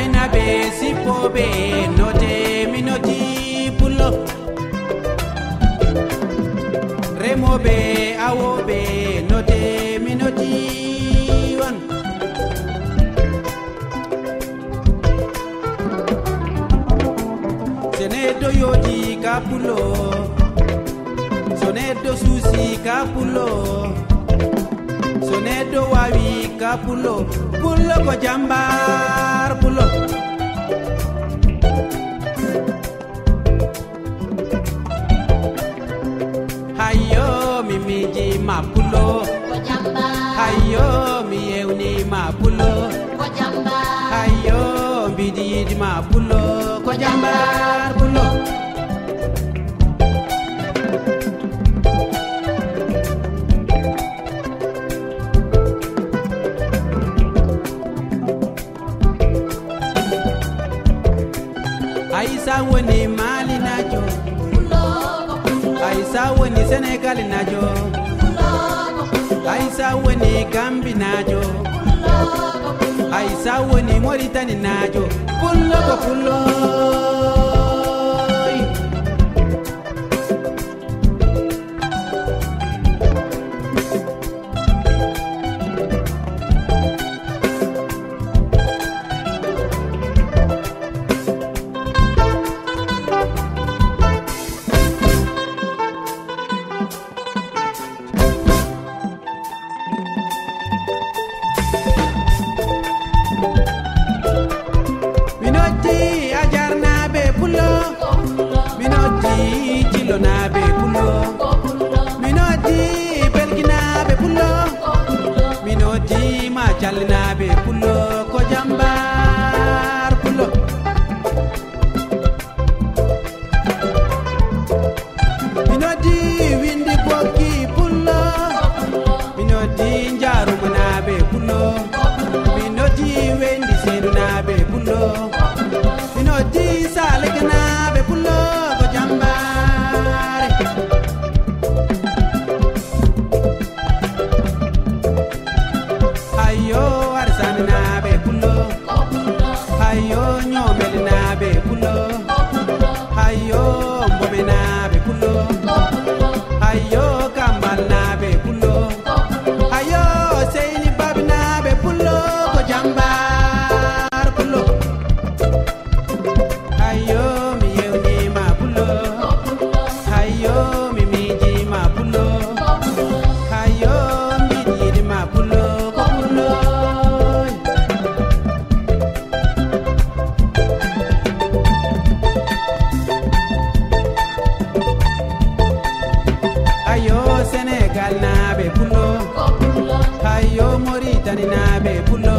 Aina be sipo be note minoti pulo. Remo be awo be note minoti one. Senedo yoji kapulo. Sonedo susi kapulo. Sonedo wawi kapulo. Pulo ko jambar pulo. Hayo mimiji mapulo. Ko jambar. Hayo mi euni mapulo. Ko jambar. Hayo mbidi mapulo. Ko jambar pulo. Aisa woni Mali najo. Aisa woni Senegal najo. Aisa woni Gambi najo. Aisa woni Mauritania najo. Pulo ko pulo. Minoti ajarna be pulo. Minoti chilo na be pulo. Minoti belgina be pulo. Minoti machal na be pulo. Ko jambar pulo. Minoti windi boki pulo. Minoti njaru na be pulo. Minoti wendi sedu na be pulo. Minoti saleke na be pulo. Ko jambare. Hayo arsani na be pulo. Hayo nyomeli na be pulo. Hayo mbome na be pulo. Hayo kambal na be pulo. Hayo seini babi na be pulo. Ko jambar pulo. Hayo mi yeuni ma pulo. Hayo mi miji ma pulo. Hayo mbidi ma pulo. Ko pulo. Hayo Senegal na be pulo. Hayo Mauritania na be pulo.